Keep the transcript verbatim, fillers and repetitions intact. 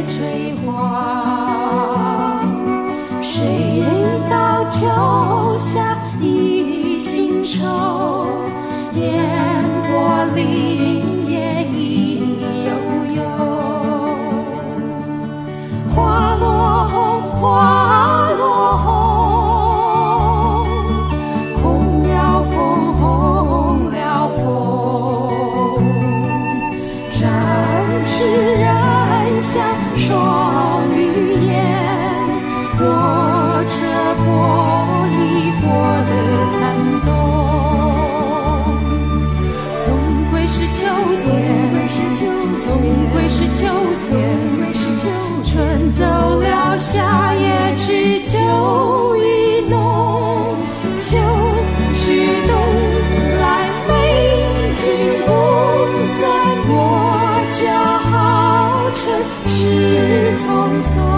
催化。谁道秋夏一心愁，烟波林叶已悠悠。花落红，花落红，红了风，红了风。战士人像双语言，握着波一波的颤动。总归是秋天，总归是秋天，春走了，夏夜去，秋意浓，秋去冬来，美景不再，我骄傲，春事匆匆。